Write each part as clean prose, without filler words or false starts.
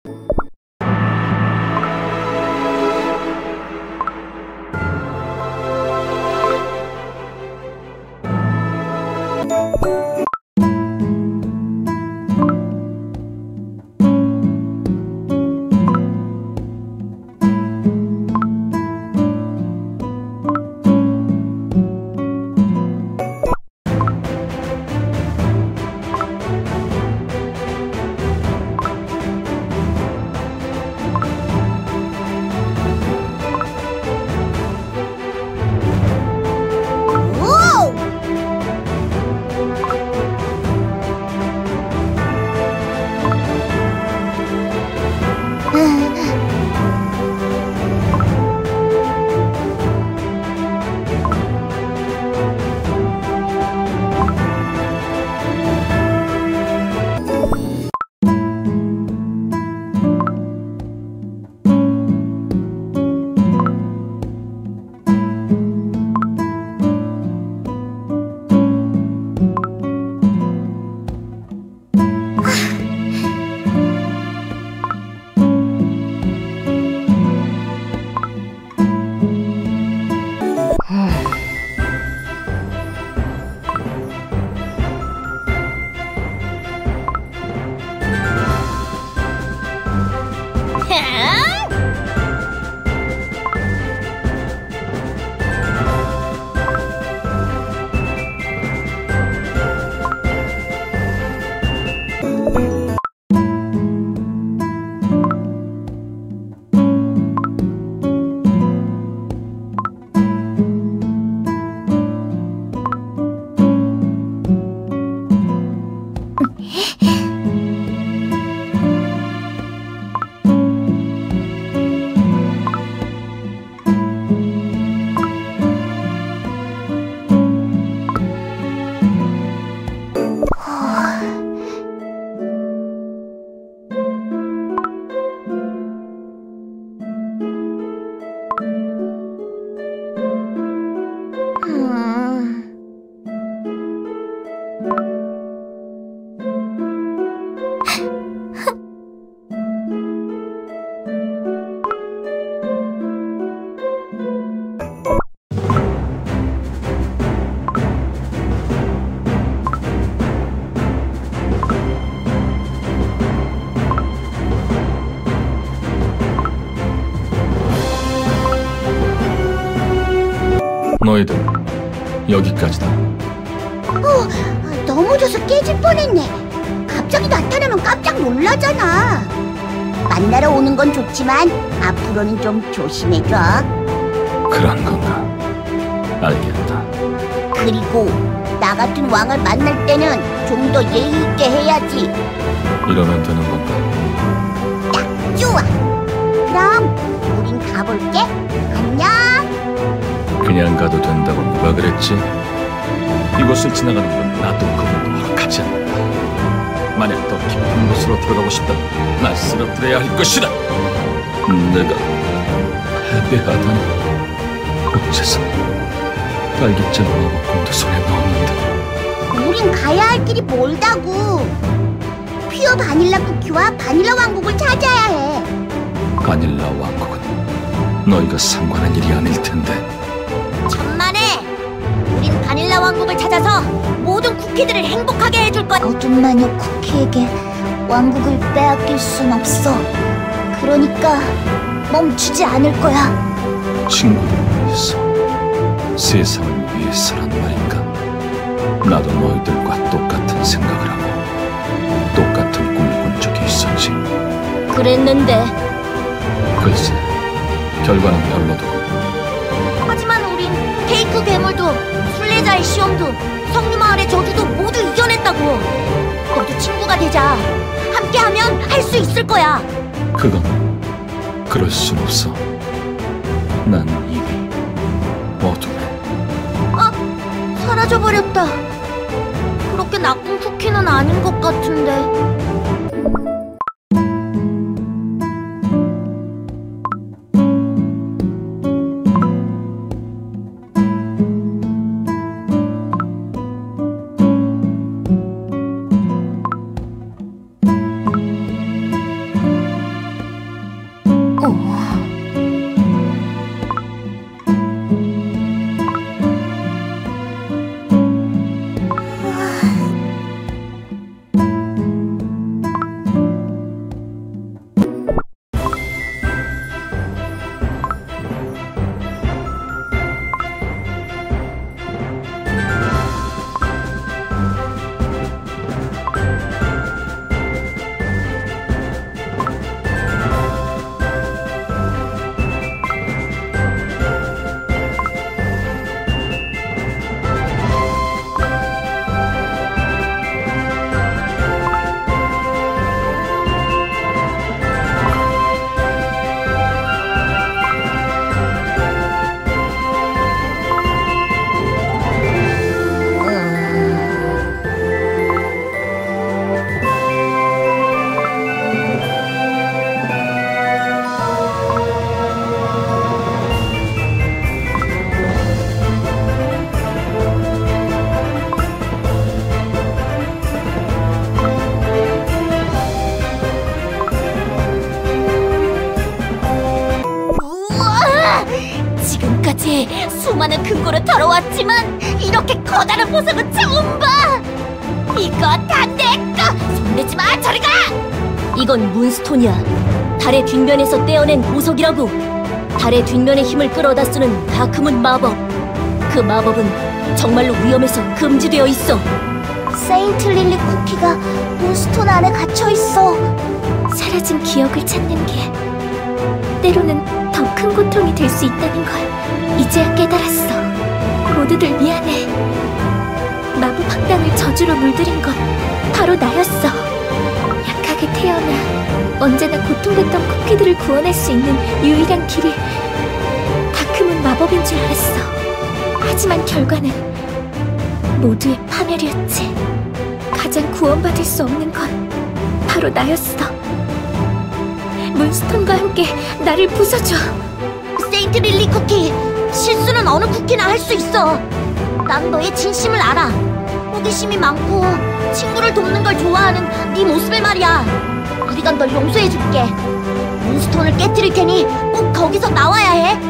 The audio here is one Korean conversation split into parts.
너희들 여기까지다. 넘어져서 깨질 뻔했네. 갑자기 나타나면 깜짝 놀라잖아. 만나러 오는 건 좋지만 앞으로는 좀 조심해줘. 그런 건가? 알겠다. 그리고 나 같은 왕을 만날 때는 좀 더 예의 있게 해야지. 이러면 되는 건가? 딱 좋아. 그럼 우린 가볼게. 안녕. 그냥 가도 된다고 누가 그랬지? 이곳을 지나가는 건 나도 그분도 허락하지 않는다. 만약 더 깊은 곳으로 들어가고 싶다면 날 쓰러뜨려야 할 것이다. 내가 패배하다니. 어째서 딸기잼 마법공도 손에 넣었는데. 우린 가야 할 길이 멀다고. 퓨어 바닐라 쿠키와 바닐라 왕국을 찾아야 해. 바닐라 왕국은 너희가 상관할 일이 아닐 텐데. 천만에. 우린 바닐라 왕국을 찾아서 모든 쿠키들을 행복하게 해줄 거야. 어둠 마녀 쿠키에게 왕국을 빼앗길 순 없어. 그러니까 멈추지 않을 거야. 친구를 위해서, 세상을 위해서란 말인가? 나도 너희들과 똑같은 생각을 하고 똑같은 꿈을 꾼 적이 있었지. 그랬는데. 글쎄, 결과는 별로도. 하지만 우린 케이크 괴물도 순례자의 시험도 성류마을의 저주도 모두 이겨냈다고. 너도 친구가 되자. 함께하면 할 수 있을 거야. 그건 그럴 순 없어. 난 이미 어둠에. 사라져버렸다. 그렇게 나쁜 쿠키는 아닌 것 같은데. 지금까지 수많은 금고를 털어왔지만 이렇게 커다란 보석은 처음 봐! 이거 다 내 거! 손대지 마, 저리 가! 이건 문스톤이야. 달의 뒷면에서 떼어낸 보석이라고. 달의 뒷면의 힘을 끌어다 쓰는 다크문 마법. 그 마법은 정말로 위험해서 금지되어 있어. 세인트 릴리 쿠키가 문스톤 안에 갇혀있어. 사라진 기억을 찾는 게 때로는 더 큰 고통이 될 수 있다는 걸 이제야 깨달았어. 모두들 미안해. 마법 학당을 저주로 물들인 건 바로 나였어. 약하게 태어나 언제나 고통됐던 쿠키들을 구원할 수 있는 유일한 길이 다크문 마법인 줄 알았어. 하지만 결과는 모두의 파멸이었지. 가장 구원받을 수 없는 건 바로 나였어. 문스톤과 함께 나를 부숴줘. 세인트 릴리 쿠키, 실수는 어느 쿠키나 할 수 있어. 난 너의 진심을 알아. 호기심이 많고 친구를 돕는 걸 좋아하는 네 모습을 말이야. 우리가 널 용서해줄게. 문스톤을 깨트릴 테니 꼭 거기서 나와야 해.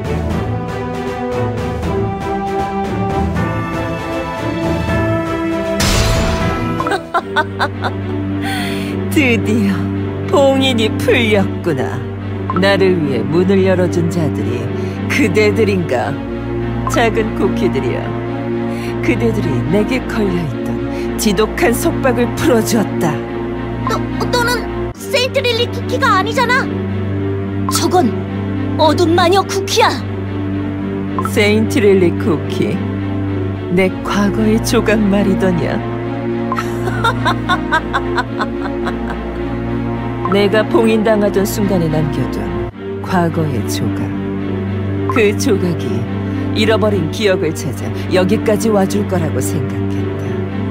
드디어 봉인이 풀렸구나. 나를 위해 문을 열어준 자들이 그대들인가? 작은 쿠키들이야. 그대들이 내게 걸려있던 지독한 속박을 풀어주었다. 너는 세인트 릴리 쿠키가 아니잖아. 저건 어둠 마녀 쿠키야. 세인트 릴리 쿠키, 내 과거의 조각 말이더냐. 내가 봉인당하던 순간에 남겨둔 과거의 조각. 그 조각이 잃어버린 기억을 찾아 여기까지 와줄 거라고 생각했다.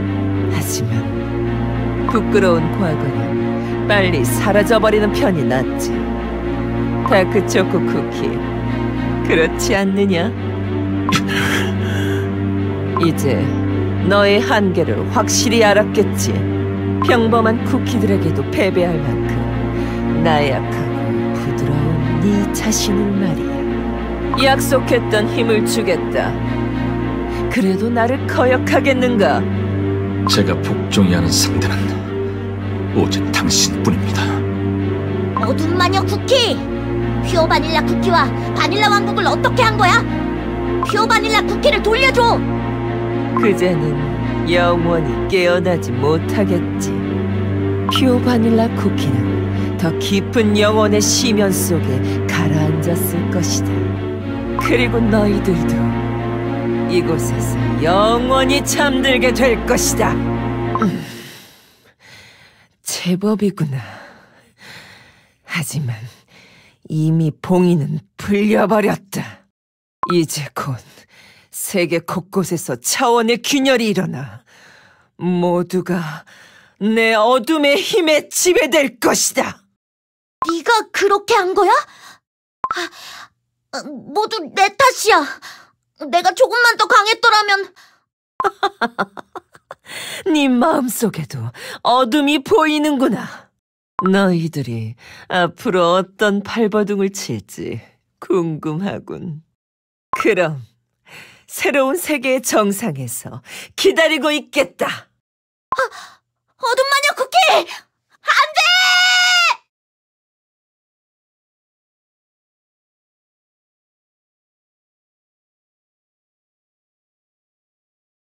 하지만 부끄러운 과거는 빨리 사라져버리는 편이 낫지. 다크초코 쿠키, 그렇지 않느냐? 이제 너의 한계를 확실히 알았겠지. 평범한 쿠키들에게도 패배할 만큼 나약하고 부드러운 네 자신을 말이야. 약속했던 힘을 주겠다. 그래도 나를 거역하겠는가? 제가 복종해야 하는 상대는 오직 당신뿐입니다. 어둠 마녀 쿠키! 퓨어 바닐라 쿠키와 바닐라 왕국을 어떻게 한 거야? 퓨어 바닐라 쿠키를 돌려줘! 그자는 영원히 깨어나지 못하겠지. 퓨어 바닐라 쿠키는 더 깊은 영혼의 심연 속에 가라앉았을 것이다. 그리고 너희들도 이곳에서 영원히 잠들게 될 것이다. 제법이구나. 하지만 이미 봉인은 풀려버렸다. 이제 곧 세계 곳곳에서 차원의 균열이 일어나 모두가 내 어둠의 힘에 지배될 것이다. 네가 그렇게 한 거야? 모두 내 탓이야. 내가 조금만 더 강했더라면. 네 마음속에도 어둠이 보이는구나. 너희들이 앞으로 어떤 발버둥을 칠지 궁금하군. 그럼 새로운 세계의 정상에서 기다리고 있겠다. 어둠